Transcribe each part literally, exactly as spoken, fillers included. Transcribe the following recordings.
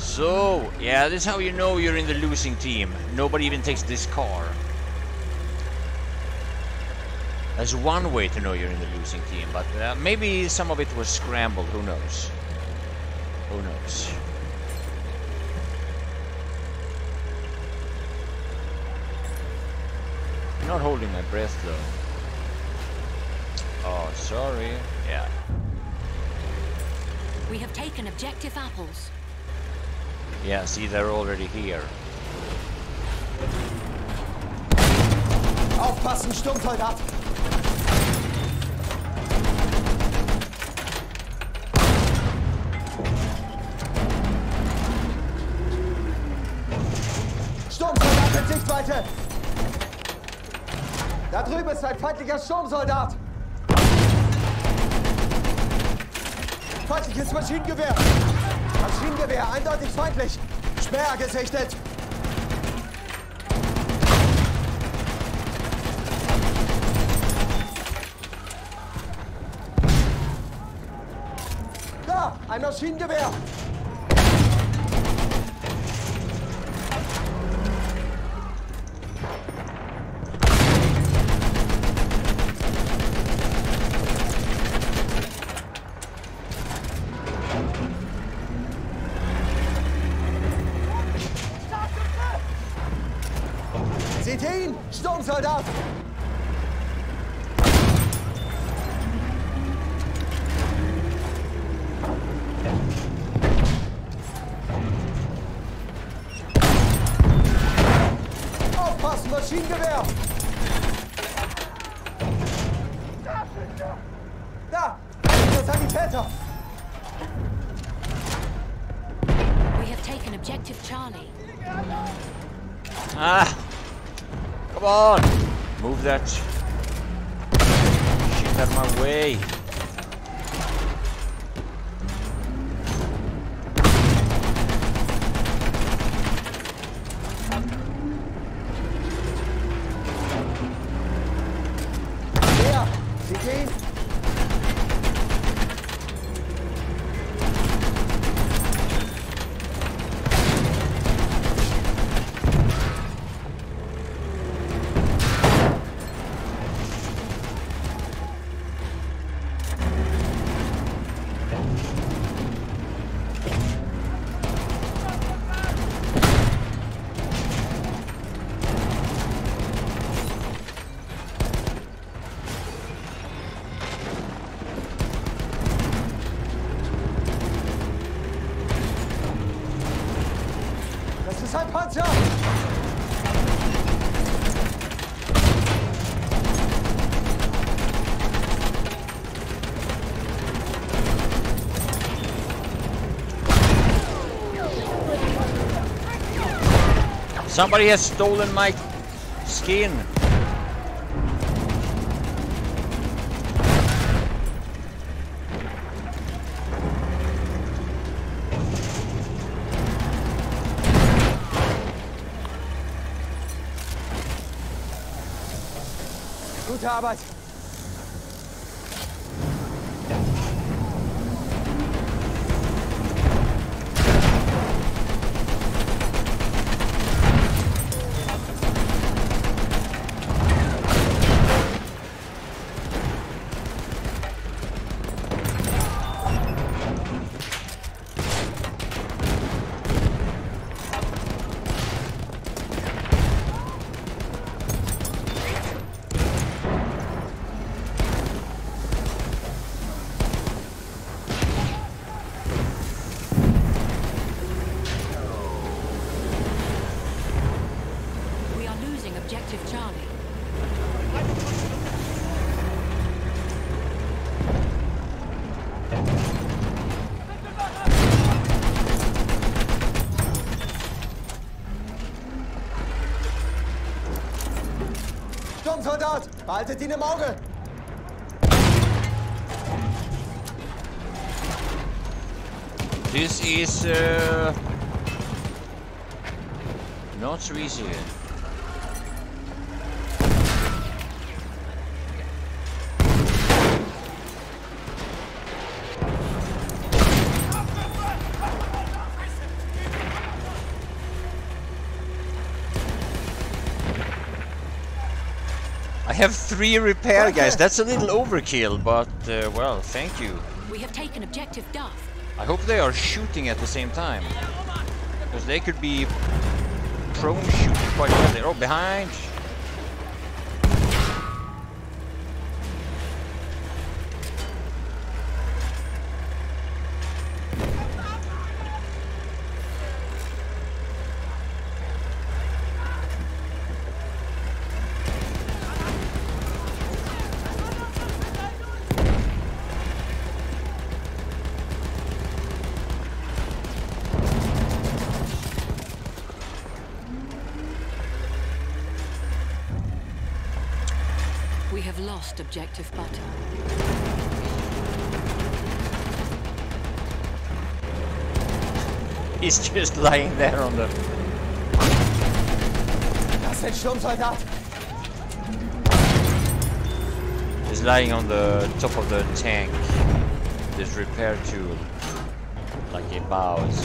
So, yeah, this is how you know you're in the losing team. Nobody even takes this car. That's one way to know you're in the losing team, but uh, maybe some of it was scrambled, who knows? Who knows? I'm not holding my breath though. Oh, sorry. Yeah. We have taken objective apples. Yeah, see, they're already here. Aufpassen, Sturmsoldat! Sturmsoldat in Sichtweite! Da drüben ist ein feindlicher Sturmsoldat! Feindliches Maschinengewehr! Maschinengewehr, eindeutig feindlich! Sperr gesichtet! Da! Ein Maschinengewehr! Seht ihr ihn? Sturmsoldat! Aufpassen, Maschinengewehr! Da! Der Sanitäter! We have taken objective Charlie. Ah! Come on! Move that shit out of my way. Der! Seht ihr ihn? Das ist ein Panzer! Somebody has stolen my skin. Gute Arbeit! We are losing objective Charlie. Sturmsoldat! Behaltet ihn im Auge! This is uh, not so easy. have three repair guys. That's a little overkill, but uh, well, thank you. We have taken objective Duff. I hope they are shooting at the same time, because they could be prone shooting quite well there. Oh, behind! We have lost objective Butter. He's just lying there on the... Das ist ein Sturmsoldat. He's lying on the top of the tank. This repair tool. Like he bows.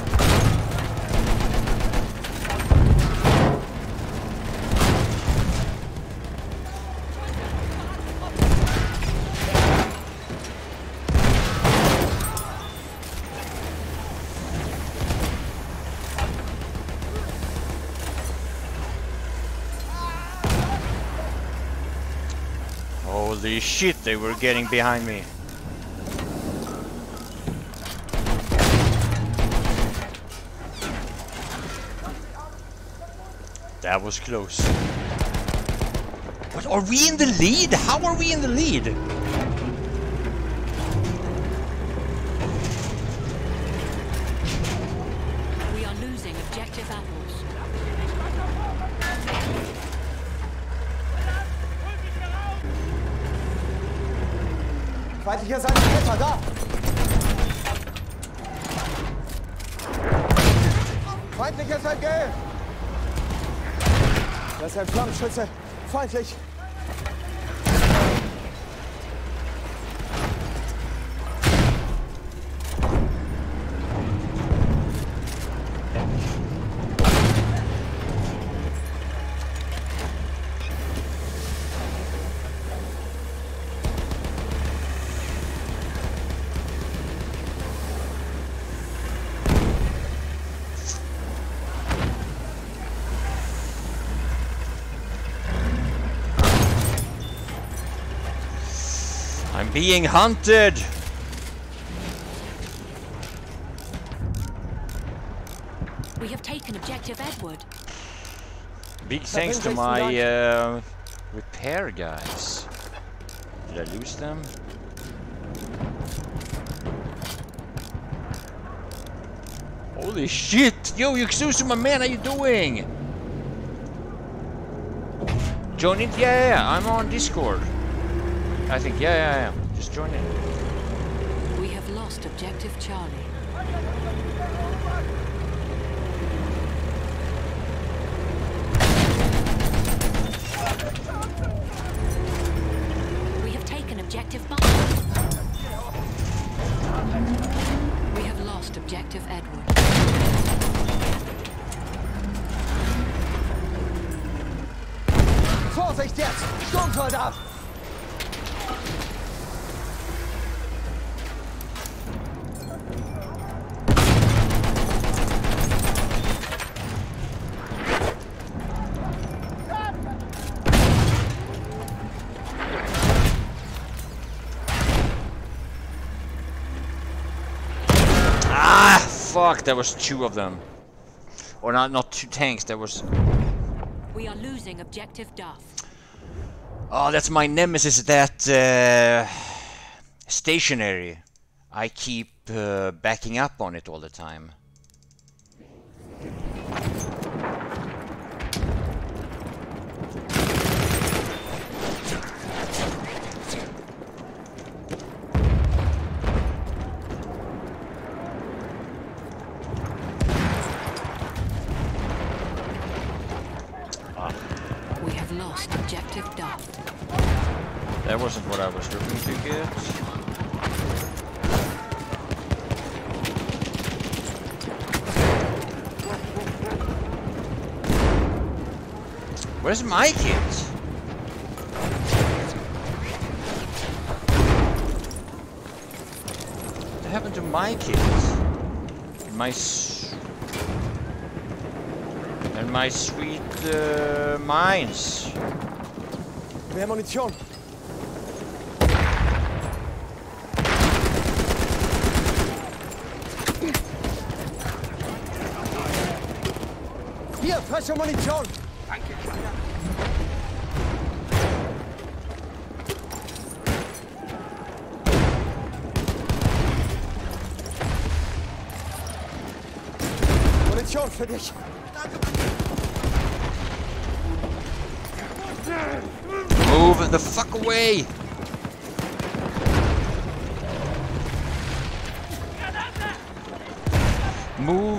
Holy shit, they were getting behind me. That was close. What, are we in the lead? How are we in the lead? We are losing objective Apples. Feindlicher Sanitäter, da! Feindliches M G! Das ist ein Flammenschütze. Feindlich! I'm being hunted! We have taken objective Edward. Big thanks to my uh, repair guys. Did I lose them? Holy shit! Yo, Yuxusu, my man, how you doing? Join in? Yeah, yeah, yeah, I'm on Discord. I think, yeah, yeah, yeah. Just join in. We have lost objective Charlie. We have taken objective Butter. We have lost objective Edward. Vorsicht jetzt! Sturmsoldat! Fuck, there was two of them. Or not, not two tanks, there was... We are losing objective Duff. Oh, that's my nemesis, that uh, stationary. I keep uh, backing up on it all the time. Lost objective Duff. That wasn't what I was looking to get. Where's my kit? to my kids? And my s and my sweet uh, mines. Mehr Munition. Hier, frische Munition. Danke, Kleiner. Munition für dich. Move the fuck away! Move!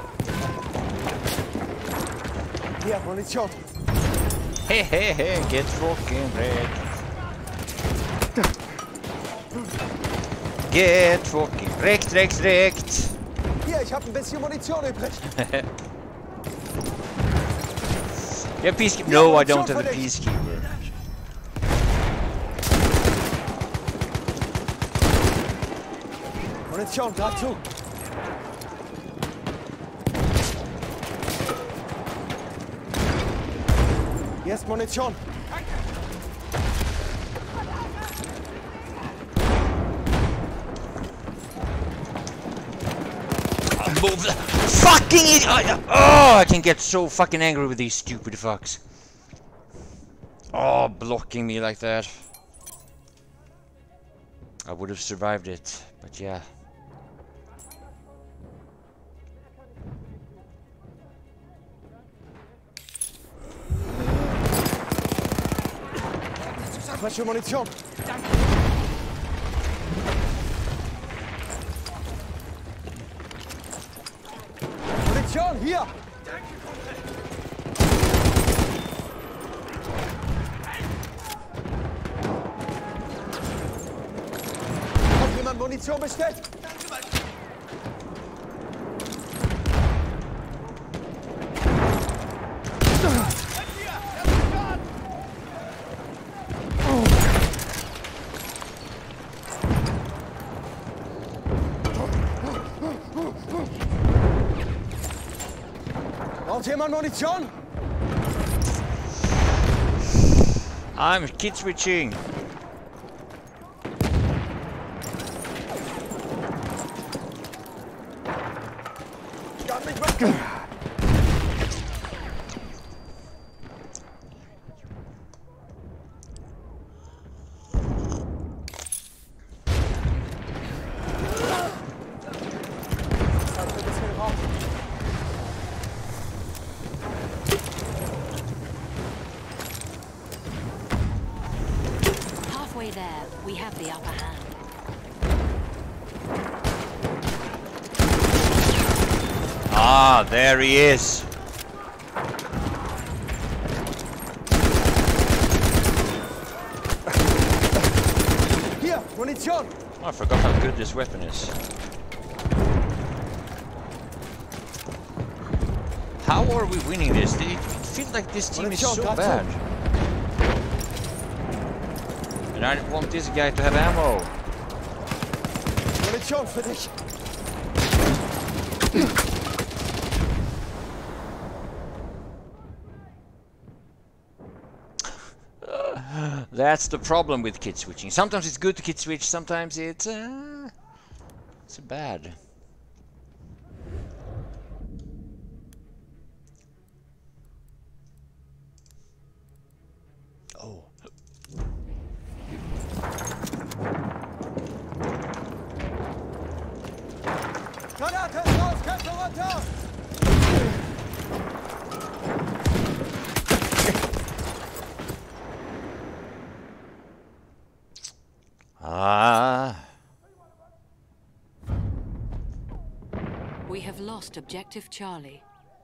Hier, Munition. Hey, hey, hey, get fucking wrecked. Get fucking wrecked, wrecked, wrecked. Hier, ich habe ein bisschen Munition übrig. Yeah, peacekeeper. No, I don't have a peacekeeper. Munition, greif zu. Hier ist Munition. Move the fucking idiot! Oh, I can get so fucking angry with these stupid fucks. Oh, blocking me like that. I would have survived it, but yeah. Frische Munition. Munition, hier. Hat jemand Munition bestellt? Braucht jemand Munition? I'm kid switching. Got mich weg. Halfway there, we have the upper hand. Ah, there he is. Hier, Munition. Oh, I forgot how good this weapon is. How are we winning this? It feels like this team is so bad. And I want this guy to have ammo. Munition für dich. That's the problem with kit switching. Sometimes it's good to kit switch, sometimes it's uh, it's bad. Oh. Granate raus, Köpfe runter! Ah. We have lost objective Charlie.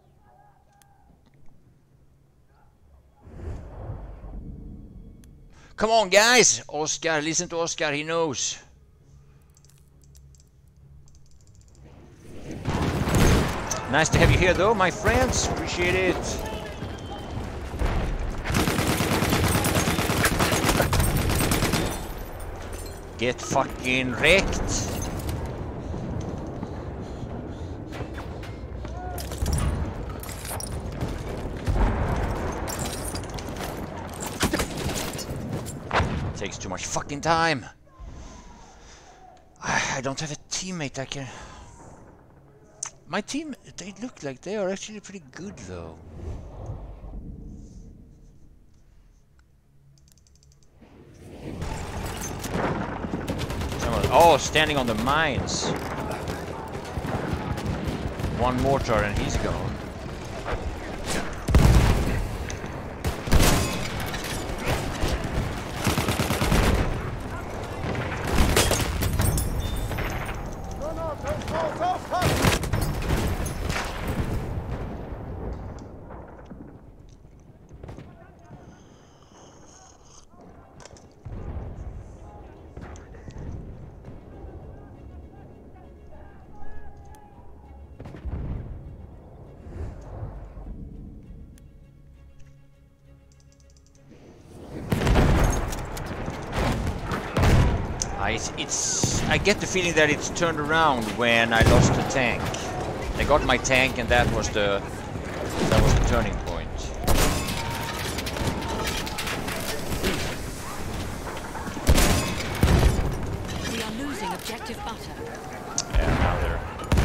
Come on, guys! Oscar, listen to Oscar, he knows. Nice to have you here, though, my friends. Appreciate it. Get fucking wrecked. too much fucking time. I don't have a teammate that can... My team, they look like they are actually pretty good though. Someone, oh, standing on the mines. One mortar and he's gone. It's, it's, I get the feeling that it's turned around when I lost the tank. I got my tank and that was the, that was the turning point. We are losing objective butter. Yeah, now they're...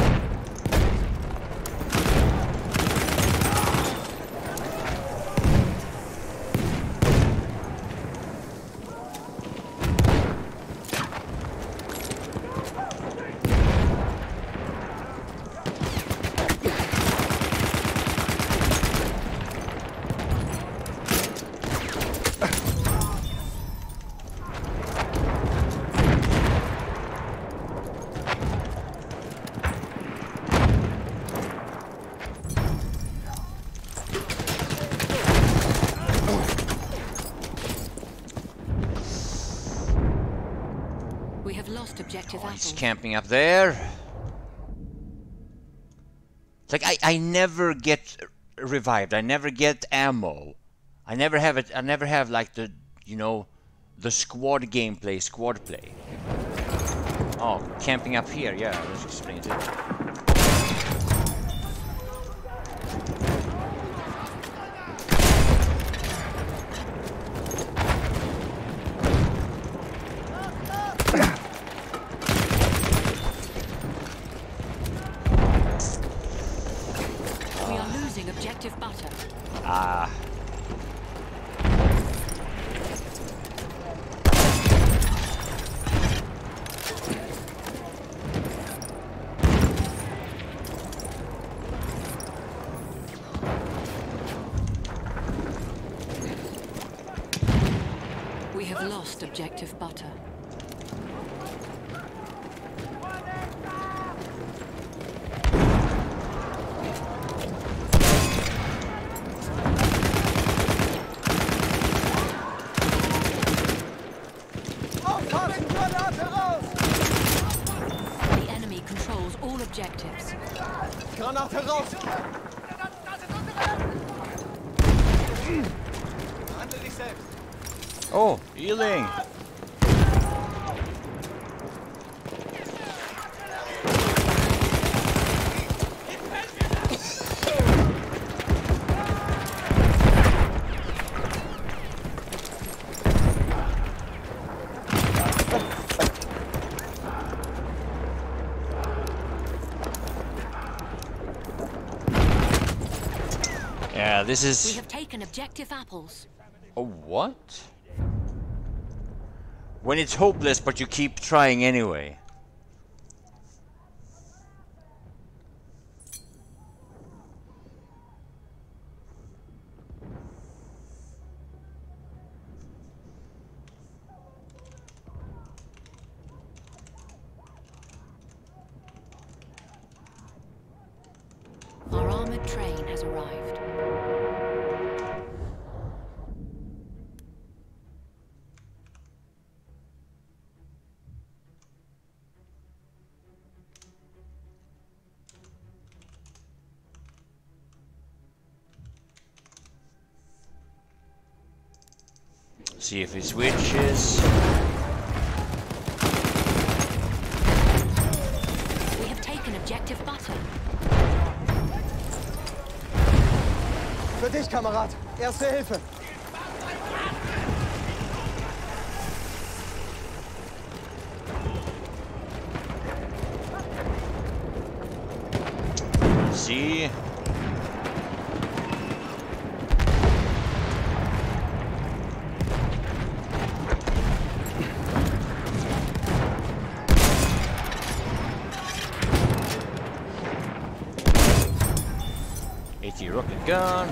Objective oh, he's apples. camping up there. It's like I, I never get revived. I never get ammo. I never have it. I never have like the, you know, the squad gameplay, squad play. Oh, camping up here. Yeah, that explains it. Objective butter. Ah. We have lost objective butter. Objectives. Granate raus! Handle dich selbst! Oh, healing! Yeah, this is... We have taken objective apples. Oh, what? When it's hopeless, but you keep trying anyway. Our armored train has arrived. See if it switches. We have taken objective butter. Für dich, Kamerad. Erste Hilfe. See? AT rocket gun.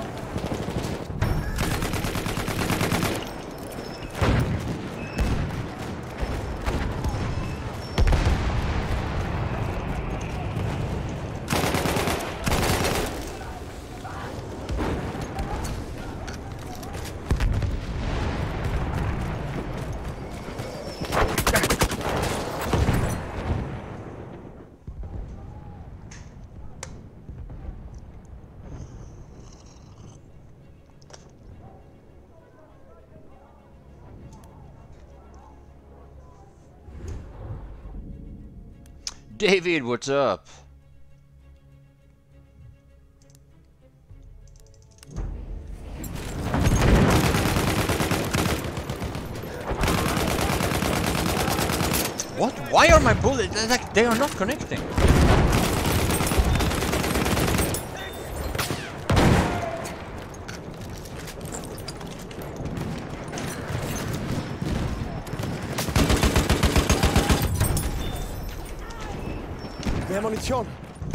David, what's up? What? Why are my bullets like they are not connecting? Mehr Munition.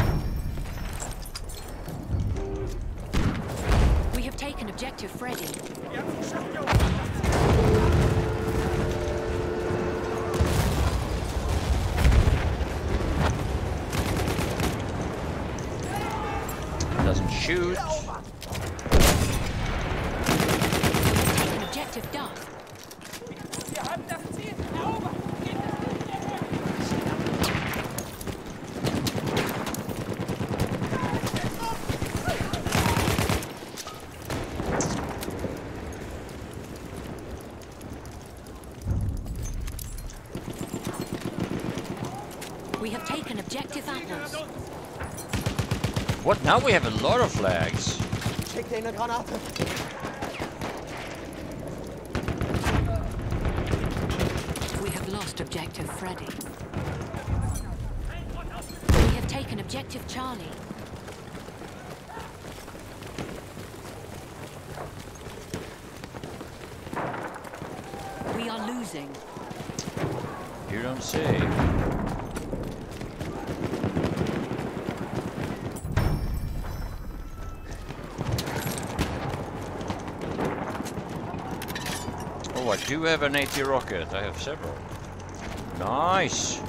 We have taken objective Freddy. Doesn't shoot. Taken objective Duff. We have taken objective apples. What? Now we have a lot of flags. Schick dir eine Granate. We have lost objective Freddy. We have taken objective Charlie. We are losing. You don't say. Oh, I do have an AT rocket. I have several. Nice.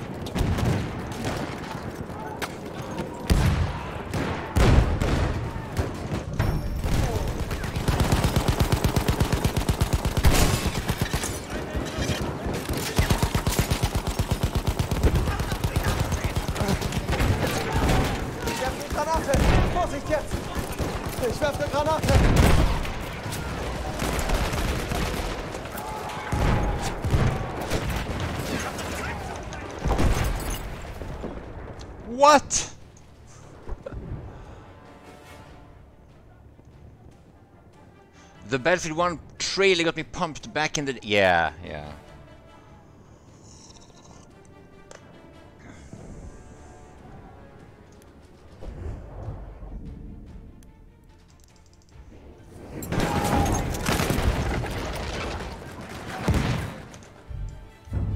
Ich werfe eine Granate. Vorsicht jetzt. Ich werfe eine Granate. What? The Battlefield one trailer got me pumped back in the... Yeah, yeah.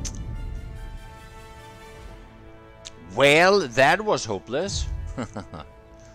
Well, that was hopeless.